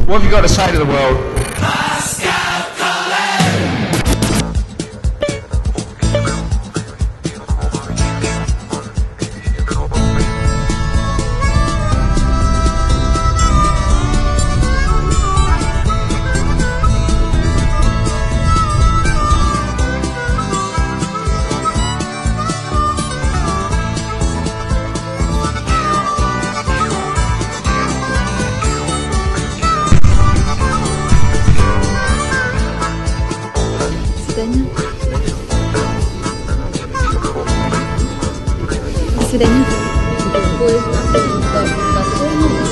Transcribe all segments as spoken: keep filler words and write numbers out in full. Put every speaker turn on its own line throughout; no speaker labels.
What have you got to say to the world?
До свидания. Поезд достойный.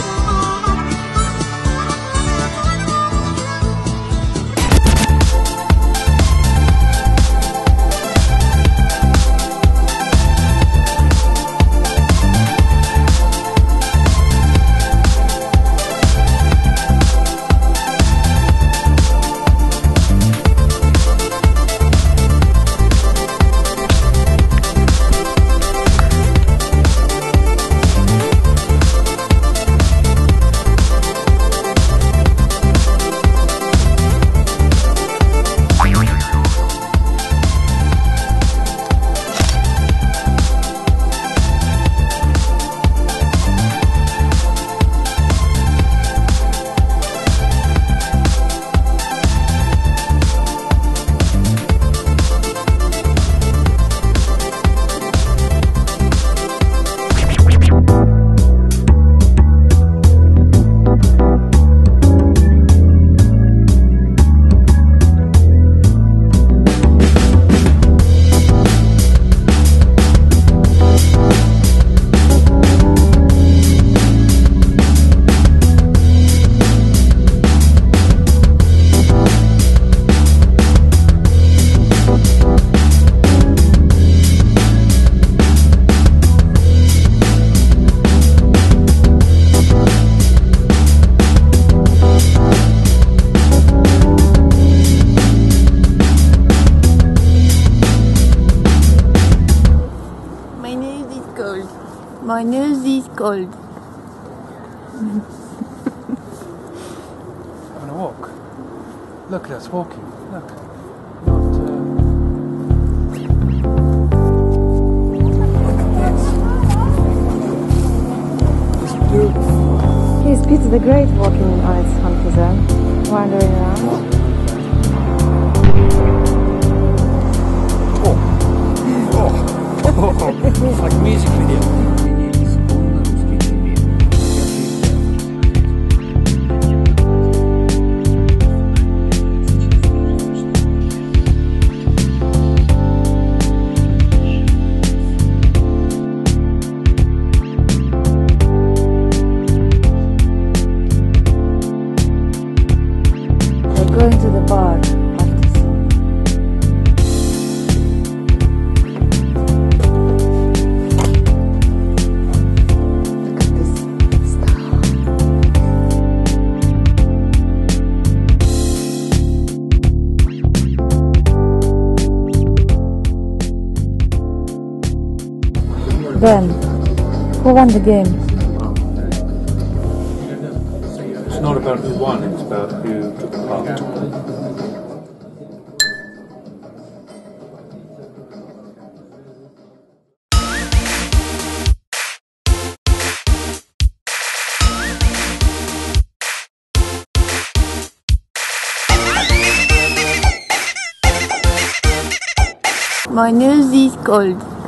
My nose is cold.
Having a walk. Look at us walking. Look. Not, uh... It's beautiful.
Here's Peter the Great walking on his hunter zone, wandering around.
Oh. Oh. Oh. It's like a music video.
Going to the bar after some. Look at this star. Ben, who won the game?
It's not about who won, it's about who took part.
My nose is cold.